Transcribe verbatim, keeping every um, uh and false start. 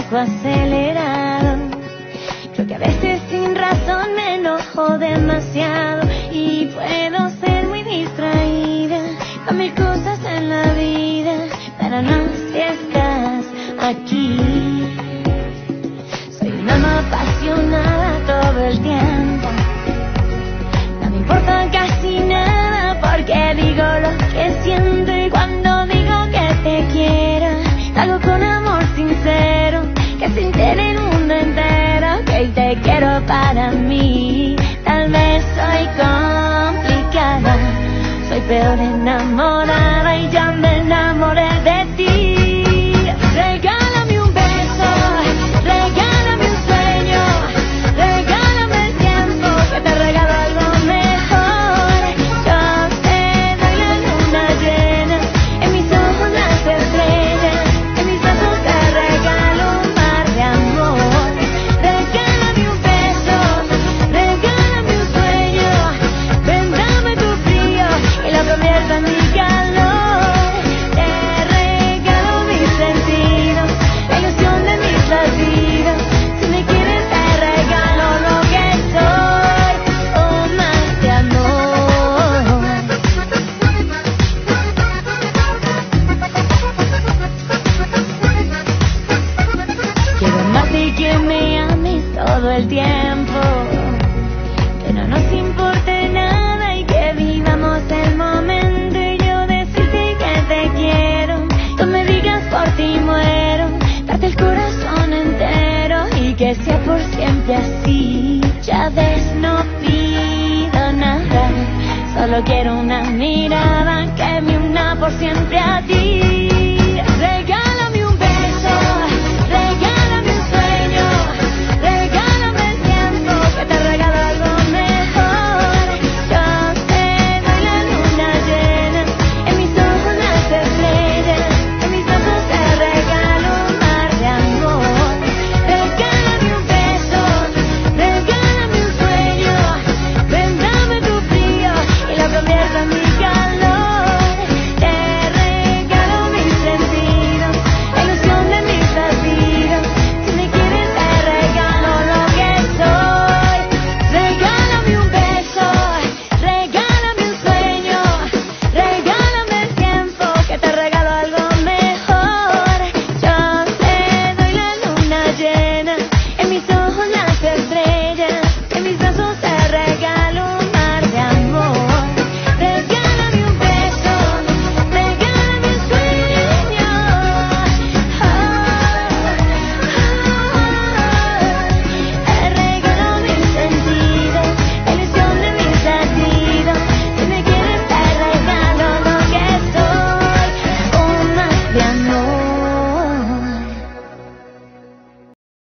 poco acelerado. Creo que a veces sin razón me enojo demasiado y puedo ser muy distraída con mil cosas en la vida, pero no si estás aquí. Soy una ama apasionada todo el tiempo, no me importa casi nada porque digo lo que siento, y cuando digo que te quiero, hago con amor sincero, que se entere el mundo entero que te quiero para mí. Tal vez soy complicada, soy peor enamorada y ya me enamoré de ti. Regálame un beso, regálame un sueño, regálame el tiempo, que te regalo algo mejor. Yo te doy la luna llena, en mis ojos las estrellas, en mis brazos te regalo un mar de amor. Regálame un beso, regálame un sueño, ven dame tu frío y lo convierto en mi calor. Te regalo mis sentidos, la ilusión de mis latidos. Si me quieres te regalo lo que soy, o más de amor. Quiero amarte y que me ames todo el tiempo, que no nos importe nada y que vivamos el momento, y yo decirte que te quiero, tú me digas por ti muero, darte el corazón entero y que sea por siempre así. Ya ves, no pido nada, solo quiero una mirada